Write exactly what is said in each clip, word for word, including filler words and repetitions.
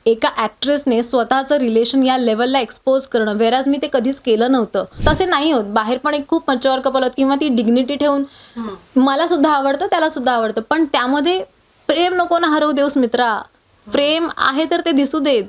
एका ॲक्ट्रेसने स्वतःचं रिलेशन या लेवलला एक्सपोज करणं, वेराज मी ते कधीच केलं नव्हतं. तसे नाही होत. बाहेर पण एक खूप मच्युअर कपल होत किंवा ती डिग्निटी ठेवून मला सुद्धा आवडतं, त्याला सुद्धा आवडतं, पण त्यामध्ये प्रेम नको ना हरवू देऊस मित्रा. प्रेम आहे तर ते दिसू देत.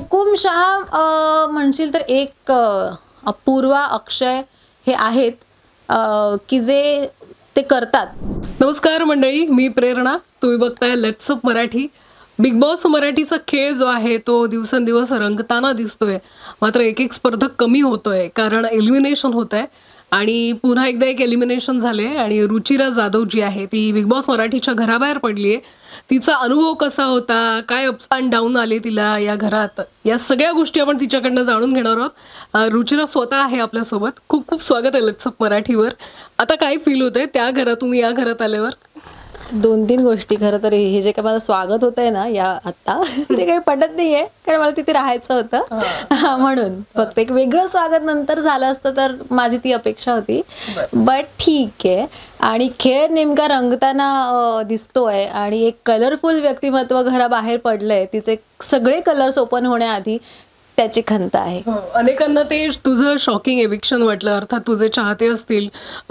हुकुमशहा म्हणशील तर एक अपूर्वा, अक्षय हे आहेत की जे ते करतात. नमस्कार मंडळी, मी प्रेरणा. तुम्ही बघताय let's up Marathi. Bigg Boss मराठीचा खेळ जो आहे तो दिवसेंदिवस रंगताना दिसतोय. मात्र एक एक स्पर्धक कमी होतोय कारण एलिमिनेशन होत आहे आणि पुन्हा एकदा एक एलिमिनेशन झाले आणि रुचिरा जाधव जी आहे ती बिग बॉस मराठीच्या घराबाहेर पडली आहे. तिचा अनुभव कसा होता, काय अप्स अँड डाऊन आले तिला या घरात, या सगळ्या गोष्टी आपण तिच्याकडनं जाणून घेणार आहोत. रुचिरा स्वतः आहे आपल्यासोबत. खूप खूप स्वागत आहे लेट्स अप मराठीवर. आता काय फील होतंय त्या घरातून या घरात आल्यावर? दोन तीन गोष्टी. खरं तर हे जे काय माझं स्वागत होत आहे ना या आत्ता, ते काही पटत नाही आहे कारण मला तिथे राहायचं होतं म्हणून. फक्त एक वेगळं स्वागत नंतर झालं असतं तर माझी ती अपेक्षा होती. बट ठीक आहे. आणि खेळ नेमका रंगताना दिसतोय आणि एक कलरफुल व्यक्तिमत्व घराबाहेर पडलंय. तिचे सगळे कलर्स ओपन होण्याआधी त्याची खंत आहे. अनेकांना ते तुझं शॉकिंग एविक्शन वाटलं. अर्थात तुझे चाहते असतील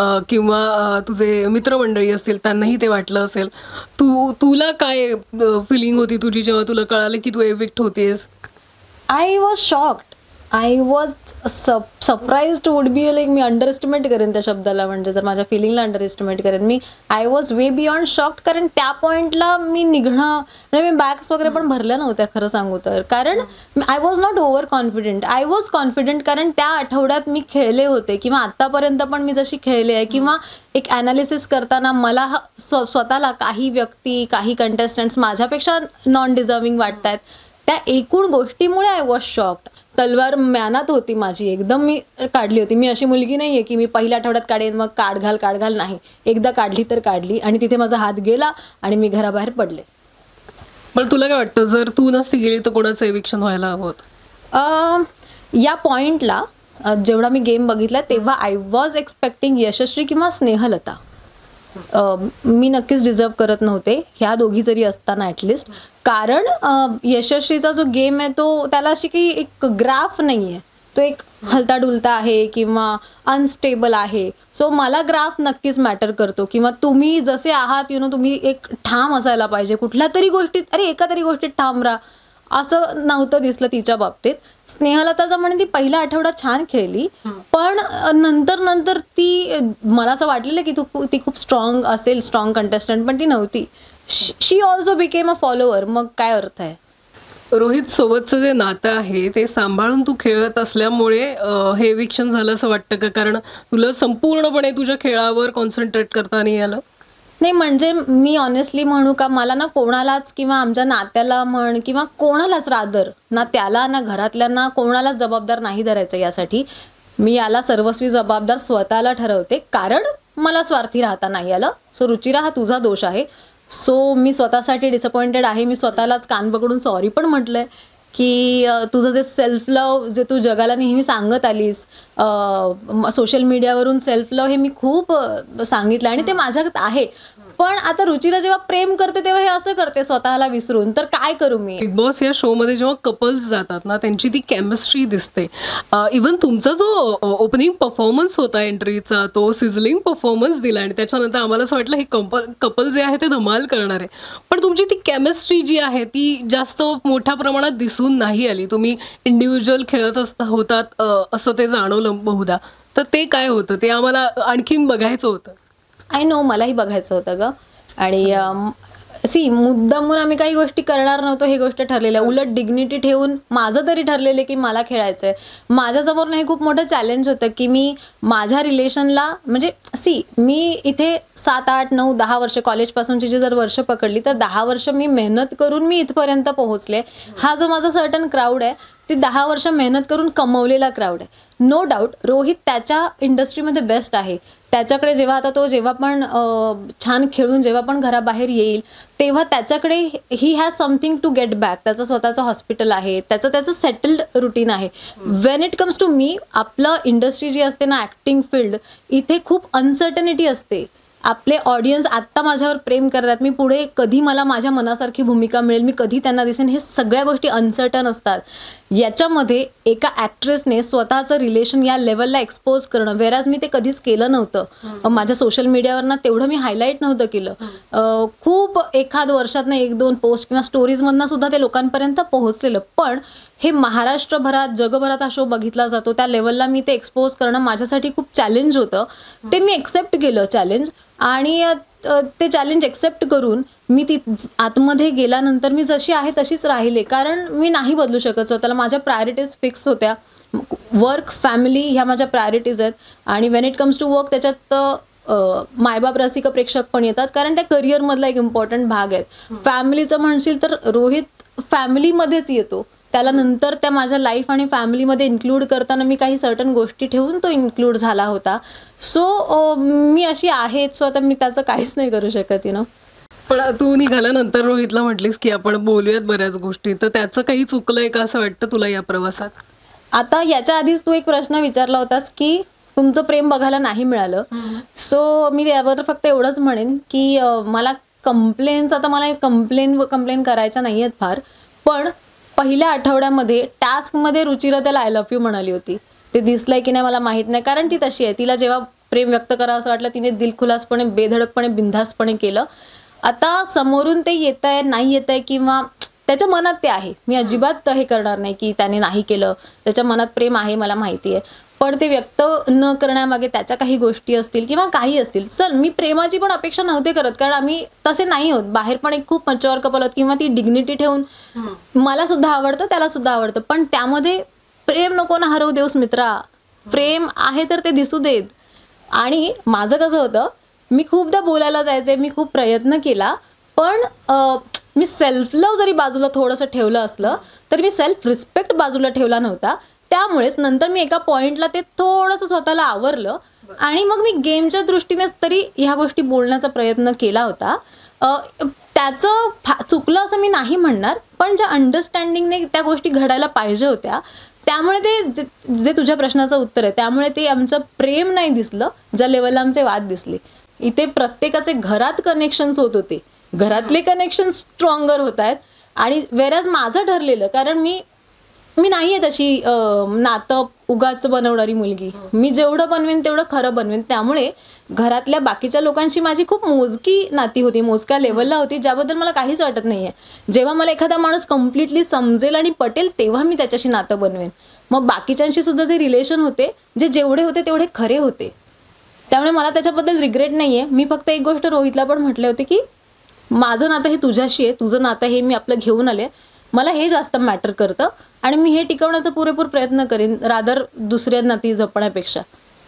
किंवा तुझे मित्रमंडळी असतील त्यांनाही ते वाटलं असेल. तू तुला काय फिलिंग होती तुझी जेव्हा तुला कळालं की तू एविक्ट होतेस? I was shocked. I was surprised would be like, मी अंडर एस्टिमेट करेन त्या शब्दाला, म्हणजे जर माझ्या फिलिंगला अंडर एस्टिमेट करेन मी. I was way beyond shocked कारण त्या पॉईंटला मी निघणं म्हणजे मी बॅग्स वगैरे पण भरल्या नव्हत्या खरं सांगू तर. कारण I was not over confident. I was confident कारण त्या आठवड्यात मी खेळले होते किंवा आत्तापर्यंत पण मी जशी खेळले आहे किंवा एक ॲनालिसिस करताना मला स्व स्वतःला काही व्यक्ती, काही कंटेस्टंट्स माझ्यापेक्षा नॉन डिझर्विंग वाटत आहेत. त्या एकूण गोष्टीमुळे आय वॉज शॉक्ड. तलवार म्यानात होती माझी, एकदम मी काढली होती. मी अशी मुलगी नाही आहे की मी पहिल्या आठवड्यात काढेन मग काढ घाल काढ घाल नाही. एकदा काढली तर काढली आणि तिथे माझा हात गेला आणि मी घराबाहेर पडले. पण तुला काय वाटतं जर तू नसती गेली तर कोणाचं एविक्शन व्हायला हवं होतं? या पॉईंटला जेवढा मी गेम बघितला तेव्हा आय वॉज एक्सपेक्टिंग यशस्वी किंवा स्नेहलता. मी नक्कीच डिझर्व करत नव्हते ह्या दोघी जरी असताना ॲटलिस्ट. कारण यशस्वीचा जो गेम आहे तो त्याला अशी काही एक ग्राफ नाही आहे. तो एक हलता डुलता आहे किंवा अनस्टेबल आहे. सो मला ग्राफ नक्कीच मॅटर करतो किंवा तुम्ही जसे आहात यु नो तुम्ही एक ठाम असायला पाहिजे कुठल्या तरी गोष्टीत. अरे एका तरी गोष्टीत ठाम राहा, असं नव्हतं दिसलं तिच्या बाबतीत. स्नेहलताचा म्हणे ती पहिला आठवडा छान खेळली पण नंतर नंतर ती मला असं वाटलेलं की तू ती खूप स्ट्रॉंग असेल, स्ट्रॉंग कंटेस्टंट, पण ती नव्हती. She also became a follower. मग काय अर्थ आहे? रोहित सोबतचं जे नातं आहे ते सांभाळून तू खेळत असल्यामुळे हे एविक्शन झालं असं वाटतं का? कारण तुला संपूर्णपणे तुझ्या खेळावर कॉन्सन्ट्रेट करता नाही आलं? नाही म्हणजे मी ऑनेस्टली म्हणू का, मला ना कोणालाच किंवा आमच्या नात्याला म्हण किंवा कोणालाच रादर ना त्याला ना घरातल्यांना कोणालाच जबाबदार नाही धरायचं यासाठी. मी याला सर्वस्वी जबाबदार स्वतःला ठरवते कारण मला स्वार्थी राहता नाही आलं. सो रुचिरा हा तुझा दोष आहे. सो मी स्वतःसाठी डिसअपॉइंटेड आहे. मी स्वतःलाच कान पकडून सॉरी पण म्हटलंय की तुझं जे सेल्फ लव जे तू जगाला नेहमी सांगत आलीस सोशल मीडियावरून सेल्फ लव हे मी खूप सांगितलं आणि ते माझ्यात आहे. पण आता रुचिरा जेव्हा प्रेम करते तेव्हा हे असं करते स्वतःला विसरून. तर काय करू मी? बिग बॉस या शो मध्ये जेव्हा कपल्स जातात ना त्यांची ती केमिस्ट्री दिसते. इवन तुमचा जो ओपनिंग परफॉर्मन्स होता एंट्रीचा तो सिझलिंग परफॉर्मन्स दिला आणि त्याच्यानंतर आम्हाला असं वाटलं हे कपल कपल जे आहे ते धमाल करणार आहे. पण तुमची ती केमिस्ट्री जी आहे ती जास्त मोठ्या प्रमाणात दिसून नाही आली. तुम्ही इंडिव्हिज्युअल खेळत असता होतात असं ते जाणवलं बहुधा. तर ते काय होतं ते आम्हाला आणखीन बघायचं होतं. आय नो मलाही बघायचं होतं ग. आणि सी मुद्दामून आम्ही काही गोष्टी करणार नव्हतो हे गोष्ट ठरलेलं आहे. उलट डिग्निटी ठेवून माझं तरी ठरलेलं आहे की मला खेळायचं आहे. माझ्यासमोर हे खूप मोठं चॅलेंज होतं की मी माझ्या रिलेशनला म्हणजे सी मी इथे सात आठ नऊ दहा वर्ष कॉलेजपासूनची जी जर वर्ष पकडली तर दहा वर्ष मी मेहनत करून मी इथपर्यंत पोहोचले. हा जो माझा सर्टन क्राऊड आहे ती दहा वर्ष मेहनत करून कमवलेला क्राऊड आहे. नो डाऊट रोहित त्याच्या इंडस्ट्रीमध्ये बेस्ट आहे. त्याच्याकडे जेव्हा आता तो जेव्हा पण छान खेळून जेव्हा पण घराबाहेर येईल तेव्हा त्याच्याकडे he has something to get back. त्याचं स्वतःचं हॉस्पिटल आहे, त्याचं त्याचं सेटल्ड रुटीन आहे. When it comes to me आपलं इंडस्ट्री जी असते ना ॲक्टिंग फील्ड इथे खूप अनसर्टनिटी असते. आपले ऑडियन्स आत्ता माझ्यावर प्रेम करतात, मी पुढे कधी मला माझ्या मनासारखी भूमिका मिळेल, मी कधी त्यांना दिसेन, हे सगळ्या गोष्टी अनसर्टन असतात. याच्यामध्ये एका ॲक्ट्रेसने स्वतःचं रिलेशन या लेवलला एक्सपोज करणं, वेराज मी ते कधीच केलं नव्हतं. माझ्या सोशल मीडियावर ना तेवढं मी हायलाईट नव्हतं केलं. खूप एखाद वर्षात ना एक दोन पोस्ट किंवा स्टोरीजमधनं सुद्धा ते लोकांपर्यंत पोहोचलेलं. पण हे महाराष्ट्रभरात जगभरात हा शो बघितला जातो, त्या लेवलला मी ते एक्सपोज करणं माझ्यासाठी खूप चॅलेंज होतं. ते मी एक्सेप्ट केलं चॅलेंज, आणि ते चॅलेंज एक्सेप्ट करून मी ती आतमध्ये गेल्यानंतर मी जशी आहे तशीच राहिले. कारण मी नाही बदलू शकत स्वतःला. माझ्या प्रायोरिटीज फिक्स होत्या. वर्क, फॅमिली ह्या माझ्या प्रायोरिटीज आहेत. आणि when it comes to work त्याच्यात मायबाप रसिक प्रेक्षक पण येतात, कारण त्या करिअरमधला एक इम्पॉर्टंट भाग आहे. फॅमिलीचं म्हणशील तर रोहित फॅमिलीमध्येच येतो. त्याला नंतर त्या माझ्या लाईफ आणि फॅमिलीमध्ये इन्क्लूड करताना मी काही सर्टन गोष्टी ठेवून तो इन्क्लूड झाला होता. सो मी अशी आहे, सो आता मी त्याचं काहीच नाही करू शकत. You know. पण तू निघाल्यानंतर रोहितला म्हटलीस की आपण बोलूयात बऱ्याच गोष्टी, तर त्याचं काही चुकलंय का असं वाटतं तुला या प्रवासात? आता याच्या आधीच तू एक प्रश्न विचारला होतास की तुमचं प्रेम बघायला नाही मिळालं. सो मी त्याबद्दल फक्त एवढंच म्हणेन की मला कंप्लेन्स, आता मला कंप्लेन कंप्लेन करायच्या नाही आहेत फार, पण पहिल्या आठवड्यामध्ये टास्कमध्ये रुचिरा त्याला आय लव्ह यू म्हणाली होती. ते दिसलंय की नाही मला माहीत नाही, कारण ती तशी आहे. तिला जेव्हा प्रेम व्यक्त करावं असं वाटलं तिने दिलखुलासपणे, बेधडकपणे, बिनधास्तपणे केलं. आता समोरून ते येत आहे नाही येत आहे किंवा त्याच्या मनात ते आहे, मी अजिबात हे करणार नाही की त्याने नाही केलं, त्याच्या मनात प्रेम आहे मला माहिती आहे. पण ते व्यक्त न करण्यामागे त्याच्या काही गोष्टी असतील किंवा काही असतील. चल, मी प्रेमाची पण अपेक्षा नव्हते करत, कारण आम्ही तसे नाही होत. बाहेर पण एक खूप मच्युअर कपल आहोत किंवा ती डिग्निटी ठेवून मला सुद्धा आवडतं, त्याला सुद्धा आवडतं. पण त्यामध्ये प्रेम नको ना हरवू देऊस मित्रा. प्रेम आहे तर ते दिसू देत. आणि माझं कसं होतं, मी खूपदा बोलायला जायचे, मी खूप प्रयत्न केला, पण मी सेल्फ लव्ह जरी बाजूला थोडंसं ठेवलं असलं तरी मी सेल्फ रिस्पेक्ट बाजूला ठेवला नव्हता. त्यामुळेच नंतर मी एका पॉइंटला ते थोडंसं स्वतःला आवरलं आणि मग मी गेमच्या दृष्टीने तरी ह्या गोष्टी बोलण्याचा प्रयत्न केला होता. त्याचं चुकलं असं मी नाही म्हणणार, पण ज्या अंडरस्टँडिंगने त्या गोष्टी घडायला पाहिजे होत्या, त्यामुळे ते जे तुझ्या प्रश्नाचं उत्तर आहे, त्यामुळे ते आमचं प्रेम नाही दिसलं, ज्या लेवलला आमचे वाद दिसले. इथे प्रत्येकाचे घरात कनेक्शन्स होत होते, घरातले कनेक्शन स्ट्रॉंगर होत आहेत. आणि वेरॅज माझं ठरलेलं, कारण मी मी नाही आहे तशी नातं उगाच बनवणारी मुलगी. मी जेवढं बनवेन तेवढं खरं बनवेन. त्यामुळे घरातल्या बाकीच्या लोकांशी माझी खूप मोजकी नाती होती, मोजक्या लेवलला होती, ज्याबद्दल मला काहीच वाटत नाही आहे. जेव्हा मला एखादा माणूस कम्प्लिटली समजेल आणि पटेल तेव्हा मी त्याच्याशी नातं बनवेन. मग बाकीच्यांशी सुद्धा जे रिलेशन होते, जे जेवढे होते तेवढे खरे होते. त्यामुळे मला त्याच्याबद्दल रिग्रेट नाही आहे. मी फक्त एक गोष्ट रोहितला पण म्हटले होते की माझं नातं हे तुझ्याशी आहे, तुझं नातं हे मी आपलं घेऊन आले, मला हे जास्त मॅटर करतं आणि मी हे टिकवण्याचा पुरेपूर प्रयत्न करीन रादर दुसऱ्या नाती जपण्यापेक्षा.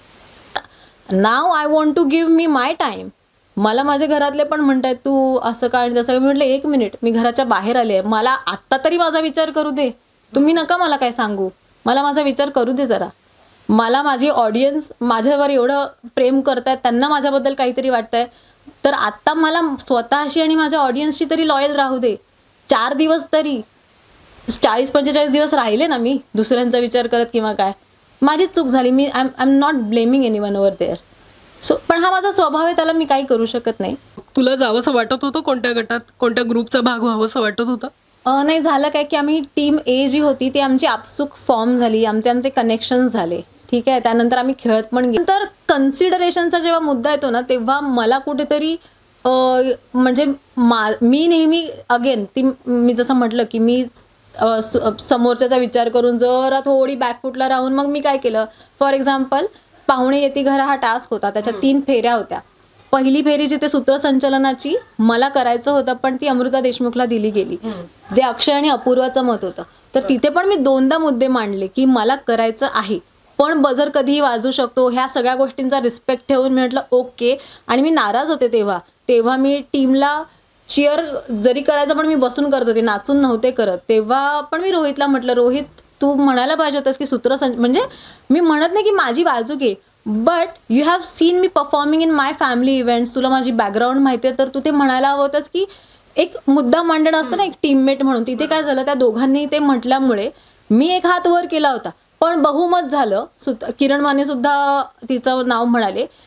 Now I want to give me my time. मला माझे घरातले पण म्हणतायत तू असं का आणि तसं. मी म्हटलं एक मिनिट, मी घराच्या बाहेर आले, मला आत्ता तरी माझा विचार करू दे. तुम्ही नका मला काय सांगू, मला माझा विचार करू दे जरा. मला माझी ऑडियन्स माझ्यावर एवढं प्रेम करतायत, त्यांना माझ्याबद्दल काहीतरी वाटतंय, तर आत्ता मला स्वतःशी आणि माझ्या ऑडियन्सशी तरी लॉयल राहू दे. चार दिवस तरी, चाळीस पंचेचाळीस दिवस राहिले ना मी दुसऱ्यांचा विचार करत किंवा काय. माझीच चूक झाली. मी I I am not blaming anyone over there. So पण हा माझा स्वभाव आहे, त्याला मी काही करू शकत नाही. तुला जावंसं वाटत होतं कोणत्या गटात, कोणत्या ग्रुपचा भाग व्हावंसं वाटत होतं? नाही, झालं काय की आम्ही टीम ए जी होती ती आमची आपसूक फॉर्म झाली, आमचे आमचे कनेक्शन झाले, ठीक आहे. त्यानंतर आम्ही खेळत पण गेलो. नंतर कन्सिडरेशनचा जेव्हा मुद्दा येतो ना, तेव्हा मला कुठेतरी म्हणजे मा मी नेहमी अगेन ती मी जसं म्हटलं की मी समोरच्याचा विचार करून जरा थोडी बॅकफुटला राहून मग मी काय केलं, फॉर एक्झाम्पल पाहुणे येती घरा हा टास्क होता, त्याच्या तीन फेऱ्या होत्या. पहिली फेरी जिथे सूत्रसंचलनाची मला करायचं होतं पण ती अमृता देशमुखला दिली गेली, जे अक्षय आणि अपूर्वाचं मत होतं. तर तिथे पण मी दोनदा मुद्दे मांडले की मला करायचं आहे पण बजर कधीही वाजू शकतो, ह्या सगळ्या गोष्टींचा रिस्पेक्ट ठेवून मी म्हटलं ओके. आणि मी नाराज होते तेव्हा तेव्हा मी टीमला चिअर जरी करायचं पण मी बसून करत होते, नाचून नव्हते करत. तेव्हा पण मी रोहितला म्हटलं, रोहित तू म्हणायला पाहिजे होतंस की सूत्रसंच, म्हणजे मी म्हणत नाही की माझी बाजू घे, but you have seen me performing in my family events, तुला माझी बॅकग्राऊंड माहिती आहे, तर तू ते म्हणायला हवं होतंस की एक मुद्दा मांडणं असतं ना एक टीममेट म्हणून. तिथे काय झालं, त्या दोघांनी ते म्हटल्यामुळे मी एक हात वर केला होता पण बहुमत झालं. किरण माने सुद्धा तिचं नाव म्हणाले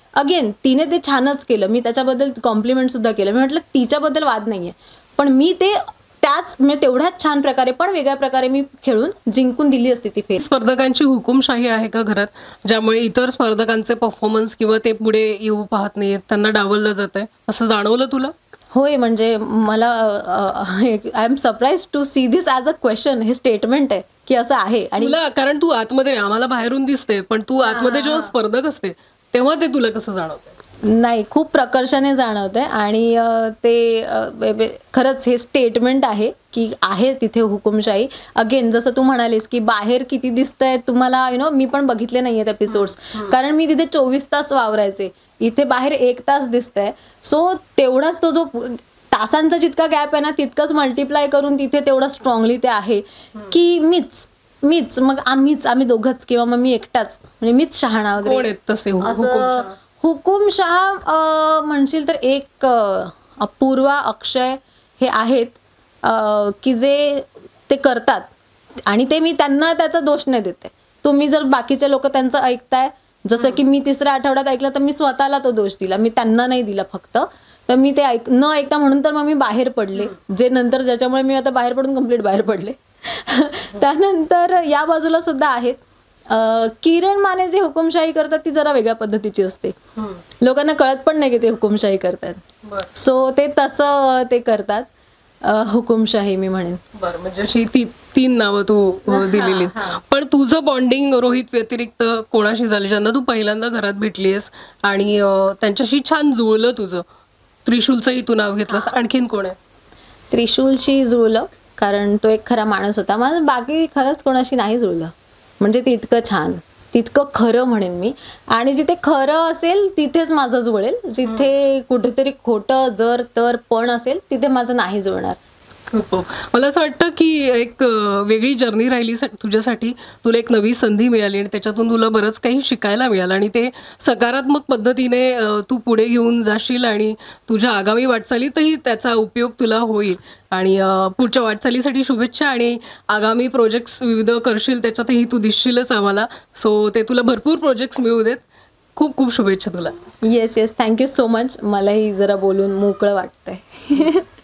अगेन तिने ते छानच केलं, मी त्याच्याबद्दल कॉम्प्लिमेंट सुद्धा केलं. मी म्हटलं तिच्याबद्दल वाद नाहीये, पण मी ते त्याच म्हणजे तेवढ्याच छान प्रकारे पण वेगळ्या प्रकारे मी खेळून जिंकून दिली असती ती फेस. स्पर्धकांची हुकुमशाही आहे का घरात, ज्यामुळे इतर स्पर्धकांचे परफॉर्मन्स किंवा ते पुढे येऊ पाहत नाहीयेत, त्यांना डावललं जात आहे, असं जाणवलं तुला? होय, म्हणजे मला I am surprise to see this as a question. हे स्टेटमेंट आहे की असं आहे. आणि तुला, कारण तू आतमध्ये नाही, आम्हाला बाहेरून दिसते, पण तू आतमध्ये जेव्हा स्पर्धक असते तेव्हा ते तुला कसं जाणवतं? नाही, खूप प्रकर्षाने जाणवतंय. आणि अ, ते अ, बे- बे- खरंच हे स्टेटमेंट आहे की आहे तिथे हुकुमशाही. अगेन जसं तू म्हणालीस की बाहेर किती दिसतंय तुम्हाला, यु नो मी पण बघितले नाहीयेत एपिसोड्स, कारण मी तिथे चोवीस तास वावरायचे. इथे बाहेर एक तास दिसतंय. सो तेवढाच तो जो तासांचा जितका गॅप आहे ना, तितकंच मल्टिप्लाय करून तिथे तेवढं स्ट्रॉंगली ते आहे की मीच मीच मग आम्हीच आम्ही दोघंच किंवा मग मी एकटाच, म्हणजे मीच शहाणा कोण वगैरे आहेत तसे हु- असं. हुकुमशाह? हुकुमशहा अ, म्हणशील तर एक अ, अपूर्वा, अक्षय हे आहेत अ, की जे ते करतात आणि ते मी त्यांना त्याचा दोष नाही देते. तुम्ही जर बाकीचे लोक त्यांचं ऐकताय, जसं की मी तिसऱ्या आठवड्यात ऐकलं, तर मी स्वतःला तो दोष दिला, मी त्यांना नाही दिला फक्त. तर मी ते ऐक न ऐकता म्हणून तर मग मी बाहेर पडले, जे नंतर ज्याच्यामुळे मी आता बाहेर पडून कम्प्लीट बाहेर पडले. त्यानंतर या बाजूला सुद्धा आहेत अ, किरण माने जे हुकुमशाही करतात ती जरा वेगळ्या पद्धतीची असते. लोकांना कळत पण नाही की ते हुकुमशाही करतात. सो ते तसं ते करतात अ, हुकुमशाही मी म्हणेन. बरं, म्हणजे अशी ती तीन नावं तू अ, दिलेली. पण तुझं बॉन्डिंग रोहित व्यतिरिक्त कोणाशी झालं, ज्यांना तू पहिल्यांदा घरात भेटलीस आणि अ, त्यांच्याशी छान जुळलं तुझं? त्रिशूलचंही तू नाव घेतलंस, आणखीन कोण आहे? त्रिशूलशी जुळलं, कारण तो एक खरा माणूस होता. माझं बाकी खरंच कोणाशी नाही जुळलं, म्हणजे ते इतकं छान, तितकं खरं म्हणेन मी. आणि जिथे खरं असेल तिथेच माझं जुळेल, जिथे कुठेतरी खोटं जर तर पण असेल तिथे माझं नाही जुळणार. खूप. मला असं वाटतं की एक अ, वेगळी जर्नी राहिली सा- तुझ्यासाठी. तुला एक नवी संधी मिळाली आणि त्याच्यातून तुला बरंच काही शिकायला मिळालं आणि ते सकारात्मक पद्धतीने अ, तू पुढे घेऊन जाशील आणि तुझ्या आगामी वाटचालीतही त्याचा उपयोग तुला होईल. आणि अ, पुढच्या वाटचालीसाठी शुभेच्छा, आणि आगामी प्रोजेक्ट्स विविध करशील त्याच्यातही तू दिसशीलच आम्हाला. सो ते तुला भरपूर प्रोजेक्ट्स मिळू देत. खूप खूप शुभेच्छा तुला. Yes yes, thank you so much. मलाही जरा बोलून मोकळं वाटतंय.